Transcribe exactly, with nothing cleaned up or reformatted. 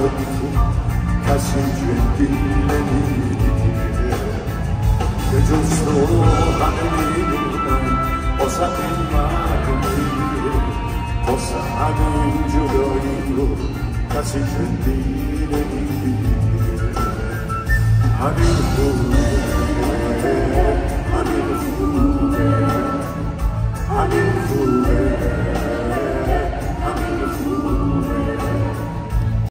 کسی که دل نمیگیره به جز تو همه میدونم واسه این مرد میگیره واسه همین جدایی رو کسی که دل نمیگیره همین خوبه همین خوبه